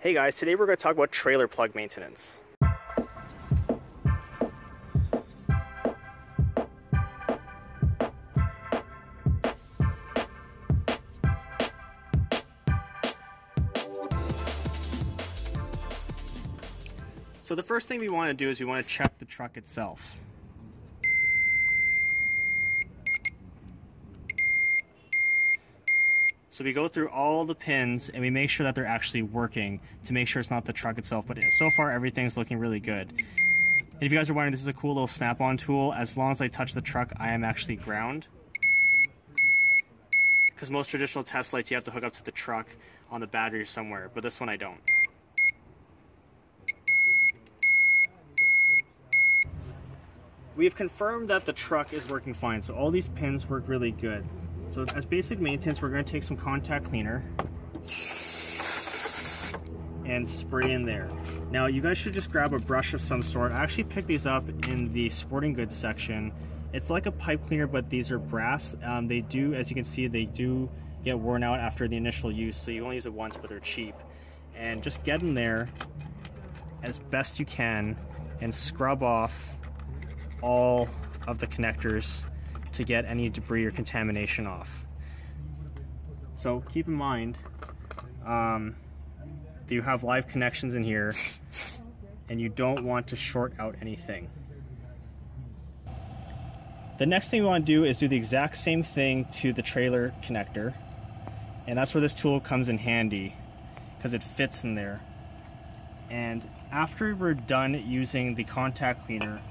Hey guys, today we're going to talk about trailer plug maintenance. So the first thing we want to do is we want to check the truck itself. So we go through all the pins and we make sure that they're actually working to make sure it's not the truck itself, but so far everything's looking really good. And if you guys are wondering, this is a cool little snap-on tool. As long as I touch the truck, I am actually ground. Because most traditional test lights you have to hook up to the truck on the battery somewhere, but this one I don't. We've confirmed that the truck is working fine, so all these pins work really good. So as basic maintenance, we're going to take some contact cleaner and spray in there. Now you guys should just grab a brush of some sort. I actually picked these up in the sporting goods section. It's like a pipe cleaner, but these are brass. They do, as you can see, they do get worn out after the initial use, so you only use it once, but they're cheap. And just get in there as best you can and scrub off all of the connectors to get any debris or contamination off. So keep in mind that you have live connections in here and you don't want to short out anything. The next thing we want to do is do the exact same thing to the trailer connector, and that's where this tool comes in handy because it fits in there. And after we're done using the contact cleaner,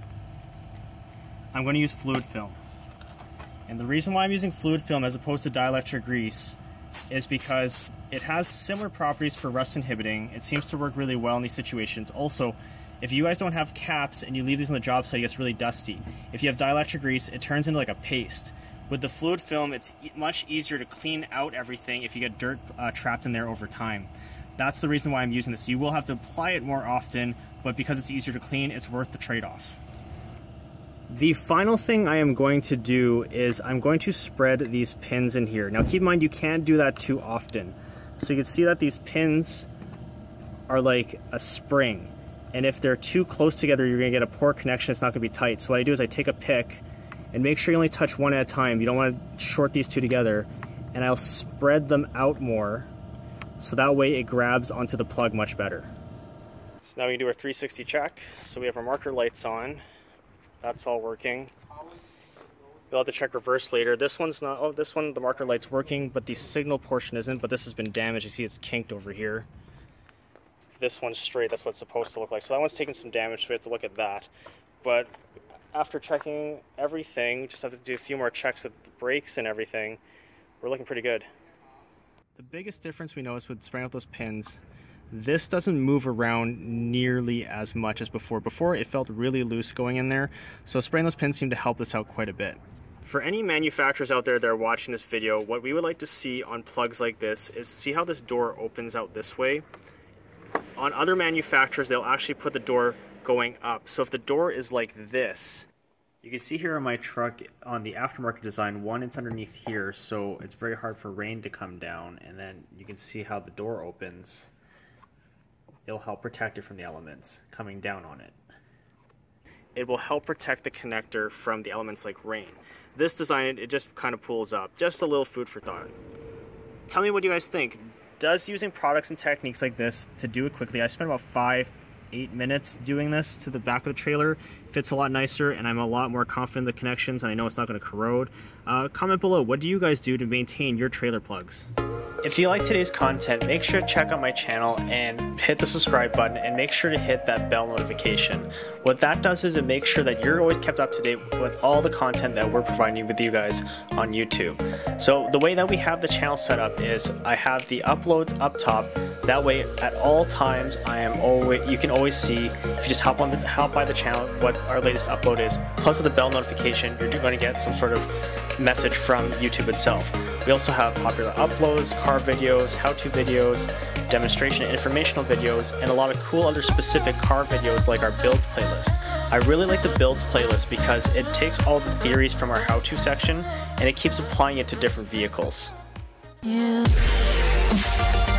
I'm going to use fluid film. And the reason why I'm using fluid film as opposed to dielectric grease is because it has similar properties for rust inhibiting. It seems to work really well in these situations. Also, if you guys don't have caps and you leave these on the job site, it gets really dusty. If you have dielectric grease, it turns into like a paste. With the fluid film, it's much easier to clean out everything if you get dirt trapped in there over time. That's the reason why I'm using this. You will have to apply it more often, but because it's easier to clean, it's worth the trade-off. The final thing I am going to do is I'm going to spread these pins in here. Now keep in mind you can't do that too often. So you can see that these pins are like a spring. And if they're too close together, you're going to get a poor connection. It's not going to be tight. So what I do is I take a pick and make sure you only touch one at a time. You don't want to short these two together. And I'll spread them out more so that way it grabs onto the plug much better. So now we can do our 360 check. So we have our marker lights on. That's all working. We'll have to check reverse later. This one's not, oh, this one, the marker light's working, but the signal portion isn't, but this has been damaged. You see it's kinked over here. This one's straight, that's what it's supposed to look like. So that one's taken some damage, so we have to look at that. But after checking everything, just have to do a few more checks with the brakes and everything. We're looking pretty good. The biggest difference we noticed with spraying out those pins, this doesn't move around nearly as much as before. Before, it felt really loose going in there, so spraying those pins seemed to help this out quite a bit. For any manufacturers out there that are watching this video, what we would like to see on plugs like this is see how this door opens out this way. On other manufacturers, they'll actually put the door going up. So if the door is like this, you can see here on my truck on the aftermarket design, one, it's underneath here, so it's very hard for rain to come down, and then you can see how the door opens. It'll help protect it from the elements coming down on it. It will help protect the connector from the elements like rain. This design, it just kind of pulls up. Just a little food for thought. Tell me what you guys think. Does using products and techniques like this to do it quickly, I spent about 5-8 minutes doing this to the back of the trailer. Fits a lot nicer and I'm a lot more confident in the connections and I know it's not going to corrode. Comment below, what do you guys do to maintain your trailer plugs? If you like today's content, make sure to check out my channel and hit the subscribe button and make sure to hit that bell notification. What that does is it makes sure that you're always kept up to date with all the content that we're providing with you guys on YouTube. So the way that we have the channel set up is I have the uploads up top. That way at all times you can always see, if you just hop by the channel, what our latest upload is. Plus with the bell notification, you're going to get some sort of message from YouTube itself. We also have popular uploads, car videos, how-to videos, demonstration and informational videos, and a lot of cool other specific car videos like our builds playlist. I really like the builds playlist because it takes all the theories from our how-to section and it keeps applying it to different vehicles. Yeah.